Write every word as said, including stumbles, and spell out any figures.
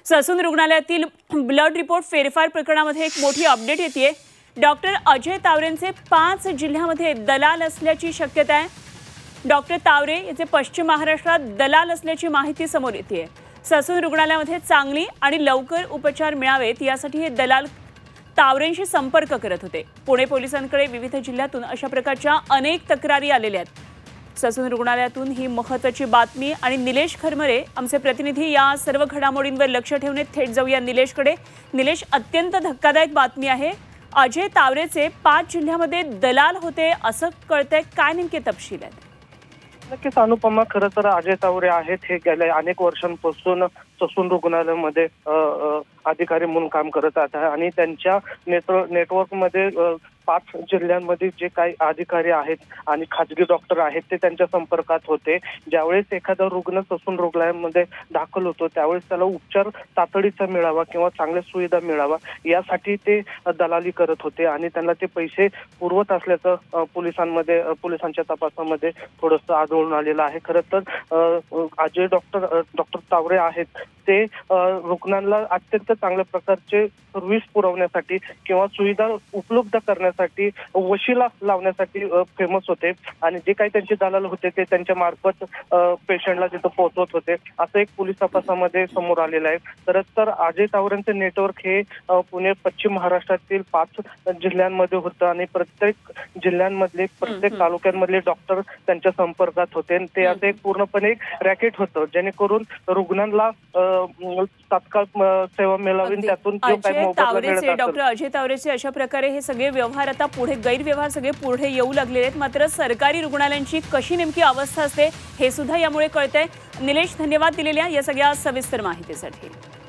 Sassoon रुग्णालयातील blood report फेरफार प्रकरणामध्ये एक मोठी अपडेट येते। डॉक्टर अजय तावरेंचे पाच जिल्ह्यामध्ये दलाल असल्याची शक्यता आहे। डॉक्टर तावरे याचे पश्चिम महाराष्ट्रात दलाल असल्याची माहिती समोर येते। ससून रुग्णालयामध्ये चांगली आणि लवकर उपचार मिळावेत यासाठी हे दलाल तावरेंशी संपर्क करत होते। पुणे पोलिसांकडे विविध जिल्ह्यातून अशा प्रकारच्या अनेक तक्रारी आलेल्या आहेत। ससून रुग्णालयातून ही महत्त्वाची बातमी आणि निलेश खरमरे आमचे प्रतिनिधी या सर्व घडामोडींवर लक्ष ठेवून थेट जाऊया निलेशकडे। निलेश, अत्यंत धक्कादायक बातमी आहे। अजय तावरेचे पाच जिल्ह्यामध्ये दलाल होते असं कळतंय, काय नेमके तपशील आहेत? नक्कीच अनुपमा, खरं तर अजय तावरे आहेत हे गेल्या अनेक वर्षांपासून ससून रुग्णालयामध्ये अधिकारी म्हणून काम करत आहेत आणि त्यांच्या नेटवर्क नेटवर्कमध्ये पाच जिल्ह्यांमध्ये जे काही अधिकारी आहेत आणि खाजगी डॉक्टर आहेत ते त्यांच्या संपर्कात होते। ज्यावेळेस एखादा रुग्ण ससून रुग्णालयामध्ये दाखल होतो त्यावेळेस त्याला उपचार तातडीचा मिळावा किंवा चांगल्या सुविधा मिळावा यासाठी ते दलाली करत होते आणि त्यांना ते पैसे पुरवत असल्याचं पोलिसांमध्ये पोलिसांच्या तपासामध्ये थोडंसं आढळून आलेलं आहे। खरं तर अजय डॉक्टर डॉक्टर तावरे आहेत ते रुग्णांना अत्यंत चांगल्या प्रकारचे सर्व्हिस पुरवण्यासाठी किंवा सुविधा उपलब्ध करण्यासाठी वशिला लावण्यासाठी फेमस होते आणि जे काही त्यांचे दलाल होते ते त्यांच्या मार्फत पेशंटला तिथं पोहोचवत होते असं एक पोलीस तपासामध्ये समोर आलेलं आहे। तर तर अजय तावरेंचे नेटवर्क हे पुणे पश्चिम महाराष्ट्रातील पाच जिल्ह्यांमध्ये होतं आणि प्रत्येक जिल्ह्यांमधले प्रत्येक तालुक्यांमधले डॉक्टर त्यांच्या संपर्कात होते। ते असं एक पूर्णपणे रॅकेट होतं जेणेकरून रुग्णांना तात्काळ सेवा मिळावी, त्यातून जो काही तावरेचे डॉक्टर अजय तावरेचे अशा प्रकारे हे सगळे व्यवहार आता पुढे गैरव्यवहार सगळे पुढे येऊ लागलेले आहेत। मात्र सरकारी रुग्णालयांची कशी नेमकी अवस्था असते हे सुद्धा यामुळे कळतंय। निलेश, धन्यवाद दिलेल्या या सगळ्या सविस्तर माहितीसाठी।